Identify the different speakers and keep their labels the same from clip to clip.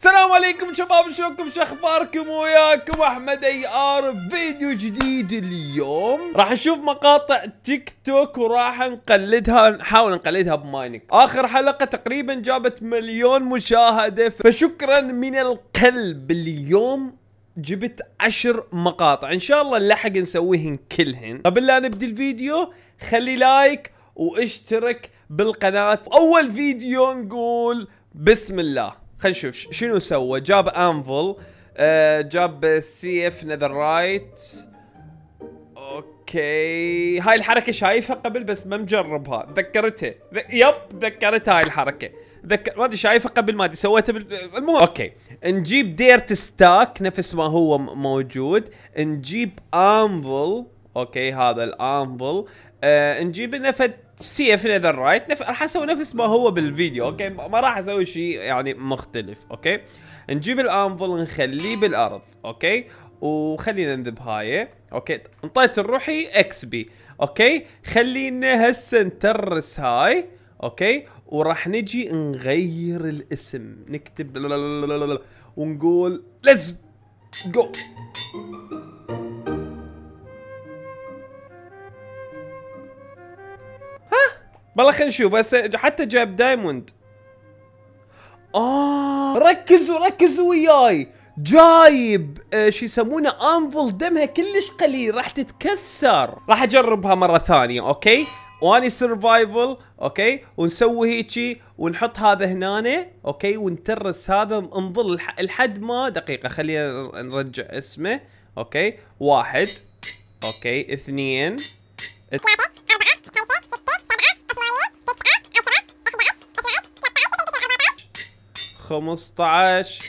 Speaker 1: السلام عليكم شباب، شلونكم؟ شو اخباركم؟ وياكم احمد اي ار فيديو جديد. اليوم راح نشوف مقاطع تيك توك وراح نحاول نقلدها بماينك. اخر حلقة تقريبا جابت 1,000,000 مشاهدة، فشكرا من القلب. اليوم جبت 10 مقاطع، ان شاء الله نلحق نسويهن كلهن. قبل لا نبدي الفيديو خلي لايك واشترك بالقناة. اول فيديو نقول بسم الله. خلينا نشوف شنو سوى. جاب انفل، جاب سيف نذرايت. اوكي، هاي الحركة شايفها قبل بس ما مجربها. ذكرتها ذكرتها هاي الحركة. ما ادري شايفها قبل، ما ادري سويتها المهم. اوكي، نجيب ديرت ستاك نفس ما هو موجود. نجيب انفل. اوكي، هذا الانفل. نجيب نفد سيف نذر رايت. راح اسوي نفس ما هو بالفيديو. اوكي، ما راح اسوي شيء يعني مختلف. اوكي، نجيب الانفل نخليه بالارض. اوكي، وخلينا نذب هاي. اوكي، انطيت الروحي اكس بي. اوكي، خلينا هسه نترس هاي. اوكي، وراح نجي نغير الاسم، نكتب ونقول ليتس جو. والله خلينا نشوف. بس حتى جايب دايموند. ركزوا وياي. جايب شو يسمونه انفل دمها كلش قليل، راح تتكسر. راح اجربها مره ثانيه. اوكي، واني سرفايفل. اوكي، ونسوي هيجي ونحط هذا هنا. اوكي، ونترس هذا نظل لحد ما دقيقه. خلينا نرجع اسمه. اوكي، 1. اوكي، 2 15.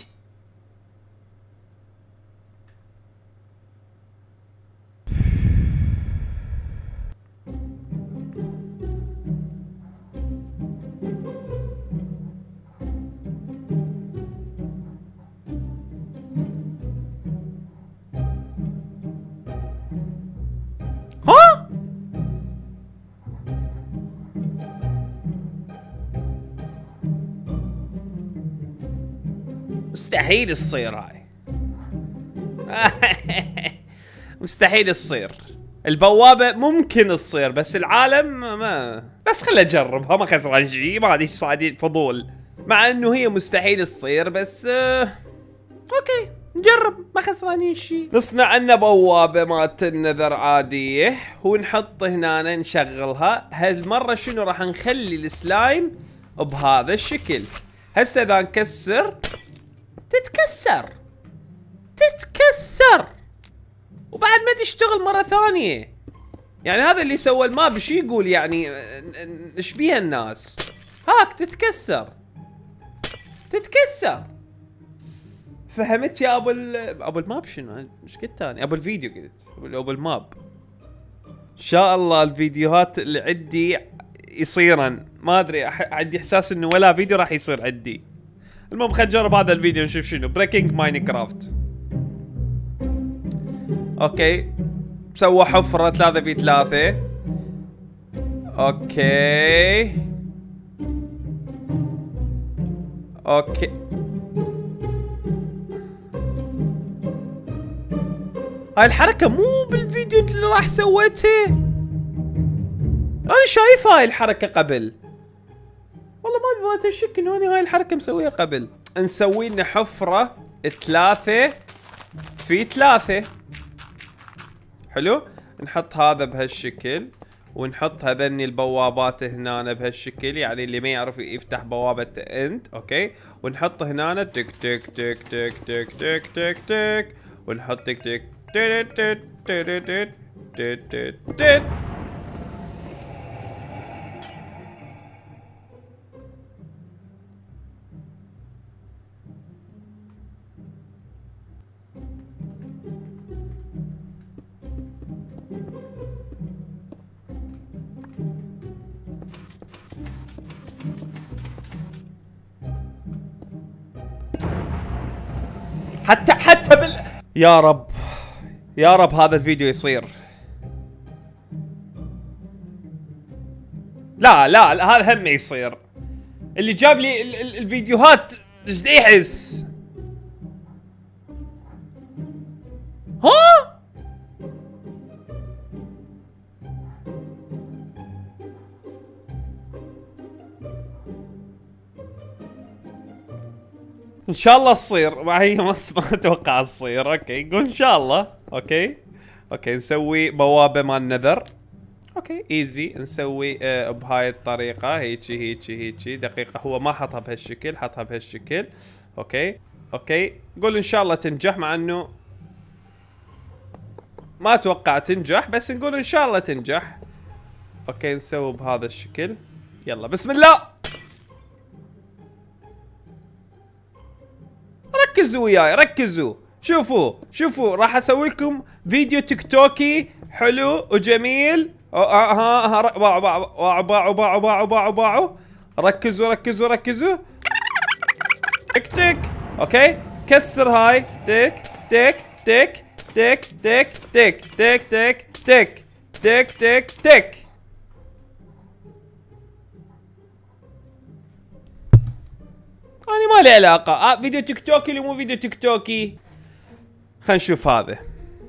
Speaker 1: ها؟ مستحيل تصير هاي. مستحيل تصير. البوابة ممكن تصير بس العالم ما. بس خلي اجربها، ما خسران شيء. ما ادري ايش صاير، فضول. مع انه هي مستحيل تصير بس اوكي نجرب، ما خسرانين شيء. نصنع لنا بوابة مالت النذر عادية ونحط هنا نشغلها. هالمرة شنو راح نخلي السلايم بهذا الشكل. هسه اذا نكسر تتكسر وبعد ما تشتغل مرة ثانية. يعني هذا اللي سوى الماب شو يقول يعني؟ ايش بيها الناس؟ هاك تتكسر. فهمت يا ابو الماب؟ شنو ايش قلت ثاني؟ ابو الفيديو قلت ابو الماب. ان شاء الله الفيديوهات اللي عندي يصيرن. ما ادري، عندي احساس انه ولا فيديو راح يصير عندي. المهم خلينا نجرب هذا الفيديو نشوف شنو. بريكنج ماينكرافت. اوكي، سوى حفرة 3 في 3. اوكي هاي الحركة مو بالفيديو اللي راح سويته. انا شايفها هاي الحركة قبل. والله ما ذات الشك انه انا هاي الحركة مسويها قبل. نسوي لنا حفرة 3 في 3. حلو، نحط هذا بهالشكل ونحط هذني البوابات هنا بهالشكل. يعني اللي ما يعرف يفتح بوابة انت. اوكي، ونحط هنا تك تك تك تك تك تك تك تك، ونحط تك تك تك تك تك تك تك تك. حتى يا رب هذا الفيديو يصير. لا هذا هم يصير. اللي جاب لي الفيديوهات ايش دا يحس؟ ها؟ ان شاء الله تصير مع هي ما اتوقع تصير. اوكي قول ان شاء الله. اوكي نسوي بوابه مال نذر. اوكي ايزي نسوي بهاي الطريقه هيجي دقيقه. هو ما حطها بهالشكل، حطها بهالشكل. اوكي قول ان شاء الله تنجح، مع انه ما اتوقع تنجح، بس نقول ان شاء الله تنجح. اوكي نسوي بهذا الشكل. يلا بسم الله. ركزوا وياي ركزوا. شوفوا راح اسوي لكم فيديو تيك توكي حلو وجميل. باعوا. ركزوا تك. اوكي كسر هاي. تك. أنا ما لي علاقة. فيديو تيك توكي اللي مو فيديو تيك توكي. خلينا نشوف هذا.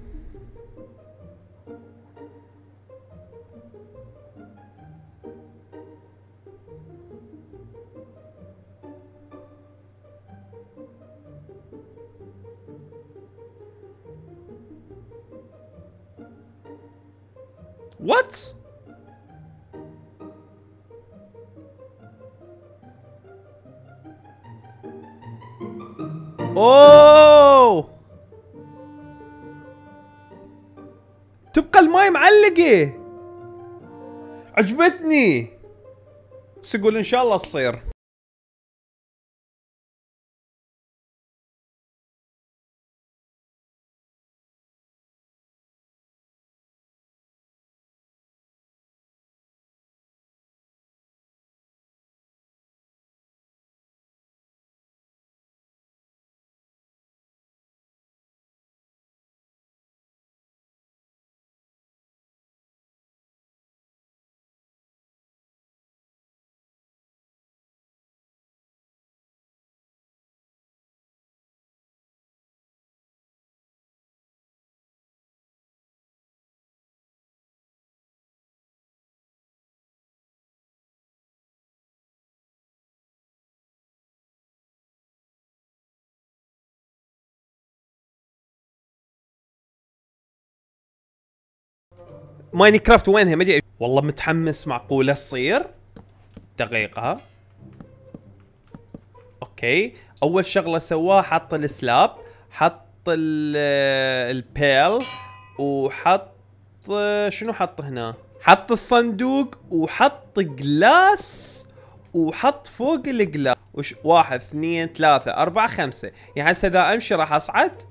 Speaker 1: وات؟ اوه تبقى الماي معلقة. عجبتني، بس اقول ان شاء الله تصير. ماينكرافت وينها؟ ما جاي والله. متحمس. معقولة تصير؟ دقيقة. اوكي اول شغلة سواها حط السلاب، حط البيل، وحط شنو حط هنا؟ حط الصندوق وحط جلاس وحط فوق الجلاس 1 2 3 4 5. يعني هسه اذا امشي راح اصعد.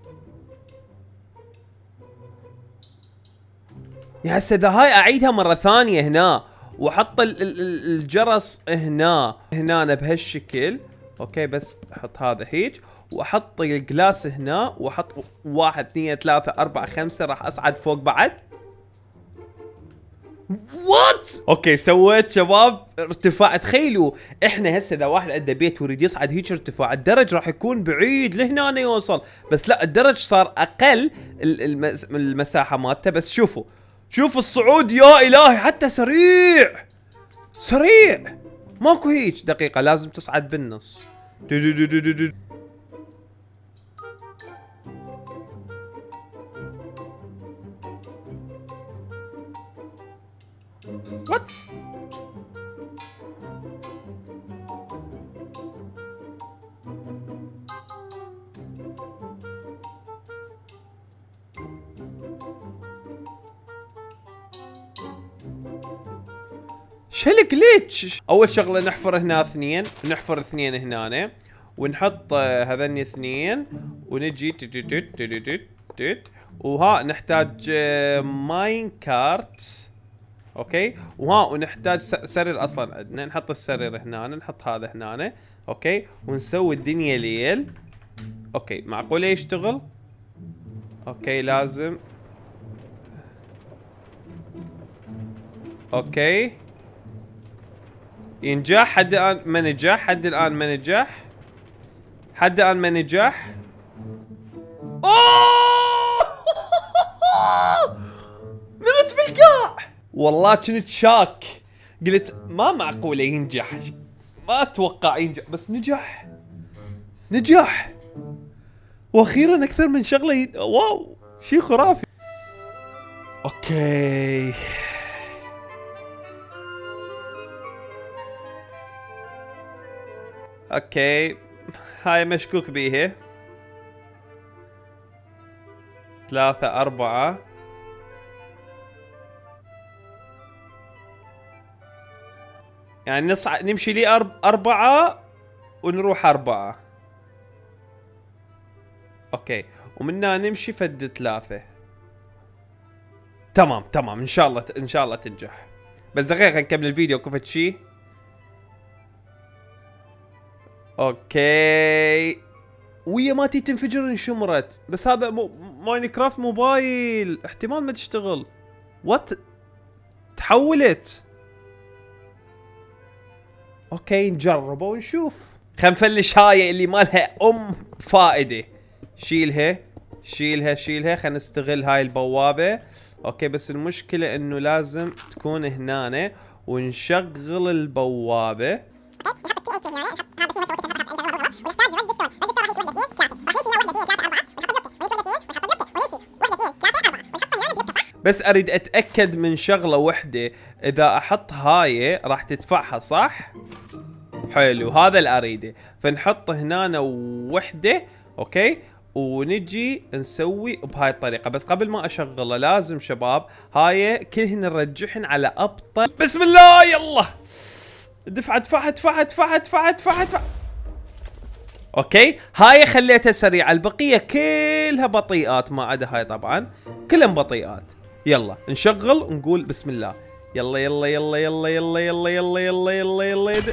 Speaker 1: يعني هسه اذا هاي اعيدها مرة ثانية هنا واحط الجرس هنا بهالشكل. اوكي بس احط هذا هيك واحط الجلاس هنا واحط 1 2 3 4 5 راح اصعد فوق بعد. وات؟ اوكي سويت شباب ارتفاع. تخيلوا احنا هسه اذا واحد عنده بيت ويريد يصعد هيك ارتفاع، الدرج راح يكون بعيد لهنا يوصل، بس لا الدرج صار اقل المساحه مالته. بس شوفوا الصعود يا الهي، حتى سريع ماكو هيك. دقيقه لازم تصعد بالنص. وات؟ شو الجليتش؟ اول شغله نحفر هنا 2، نحفر 2 هنا ونحط هذني 2 ونجي وها نحتاج ماين كارت. اوكي ونحتاج سرير اصلا عندنا، نحط السرير هنا، نحط هذا هنا. اوكي ونسوي الدنيا ليل. اوكي معقوله يشتغل؟ اوكي لازم. اوكي ينجح. حد الان ما نجح. حد الان ما نجح. اوه نمت بالقاع. والله كنت شاك، قلت ما معقوله ينجح، ما اتوقع ينجح، بس نجح. نجح واخيرا اكثر من شغله واو شيء خرافي. اوكي اوكي هاي مشكوك بيها. 3 4 يعني نمشي لي 4 ونروح 4. اوكي ومنها نمشي فد 3. تمام تمام ان شاء الله ان شاء الله تنجح. بس دقيقة نكمل الفيديو كفت شي. اوكي ويا ما تي تنفجر انشمرت، بس هذا ماينكرافت موبايل احتمال ما تشتغل. وات تحولت. اوكي نجربه ونشوف. خلينا نفلش هاي اللي ما لها فائده. شيلها شيلها شيلها. خلينا نستغل هاي البوابه. اوكي بس المشكله انه لازم تكون هنا ونشغل البوابه. بس اريد اتاكد من شغله وحده، اذا احط هاي راح تدفعها صح؟ حلو هذا اللي اريده. فنحط هنا وحده اوكي ونجي نسوي بهاي الطريقه. بس قبل ما اشغله لازم شباب هاي كلهن نرجحن على ابطل. بسم الله يلا دفع ادفع ادفع ادفع ادفع ادفع ادفع. اوكي هاي خليتها سريعه، البقيه كلها بطيئات ما عدا هاي طبعا كلهم بطيئات. يلا نشغل ونقول بسم الله. يلا يلا يلا يلا يلا يلا يلا يلا يلا يلا, يلا.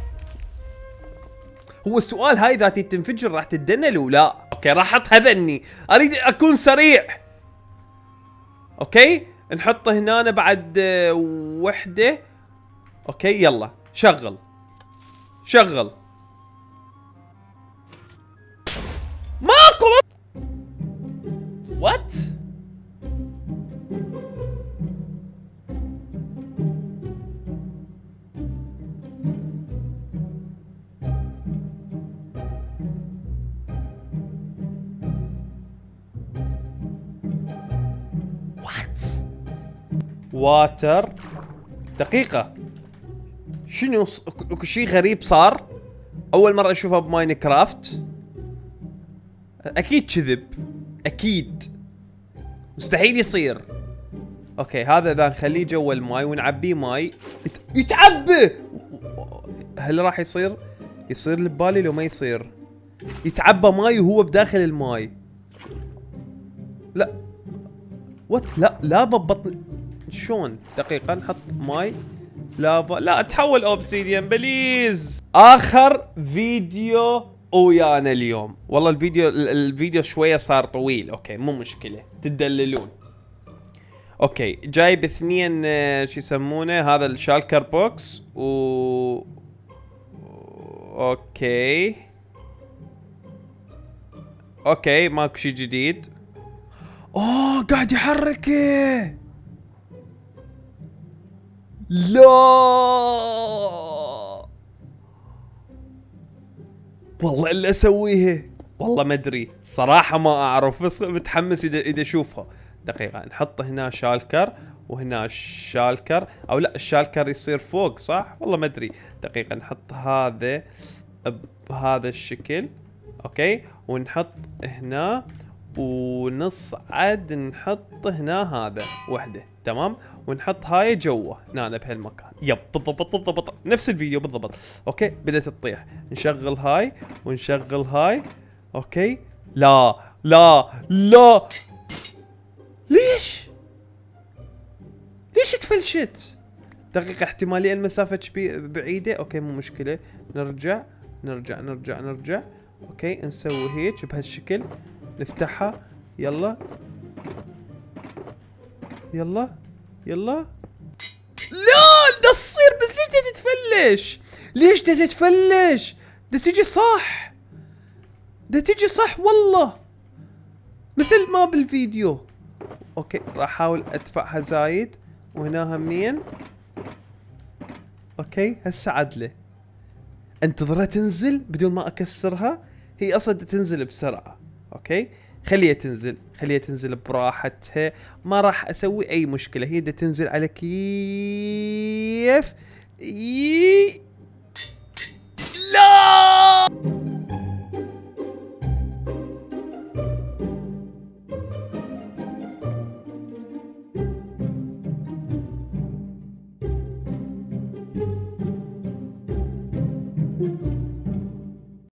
Speaker 1: هو السؤال هاي ذاتي تنفجر راح تدنل ولا؟ اوكي راح احط هذني، اريد اكون سريع. اوكي نحطه هنا بعد وحده. اوكي يلا شغل شغل. ماكو وات؟ واتر. دقيقة شنو شيء غريب صار اول مرة اشوفها بماينكرافت. اكيد كذب، اكيد مستحيل يصير. اوكي هذا اذا نخليه جوا الماي ونعبيه ماي يتعبى. هل راح يصير اللي ببالي لو ما يصير؟ يتعبى ماي وهو بداخل الماي. لا وات لا ضبطني شلون؟ دقيقة نحط ماي لافا. لا تحول اوبسيديان بليز. اخر فيديو ويانا اليوم. والله الفيديو شوية صار طويل. اوكي مو مشكلة تدللون. اوكي جايب 2 شو يسمونه هذا الشالكر بوكس اوكي ماكو شي جديد. اوه قاعد يحركه. لا والله الا اسويها. والله ما ادري صراحة ما اعرف، بس متحمس اذا اشوفها. دقيقة نحط هنا شالكر وهنا شالكر، او لا الشالكر يصير فوق صح؟ والله ما ادري. دقيقة نحط هذا بهذا الشكل اوكي ونحط هنا ونصعد نحط هنا هذا وحده تمام، ونحط هاي جوا هنا بهالمكان. يب بالضبط نفس الفيديو بالضبط. اوكي بدأت تطيح. نشغل هاي ونشغل هاي. اوكي لا لا لا ليش تفلشت؟ دقيقة احتمالية المسافة بعيدة. اوكي مو مشكلة. نرجع نرجع نرجع نرجع. اوكي نسوي هيك بهالشكل نفتحها. يلا يلا يلا. لا ده تصير بس ليش تتفلش؟ ليش تتفلش؟ ده تجي صح. ده تجي صح والله مثل ما بالفيديو. اوكي راح احاول ادفعها زايد وهنا همين. اوكي هسه عدله، انتظرها تنزل بدون ما اكسرها، هي اصلا تنزل بسرعة. اوكي خليها تنزل، خليها تنزل براحتها، ما راح اسوي اي مشكلة، هي دا تنزل على كيف. لا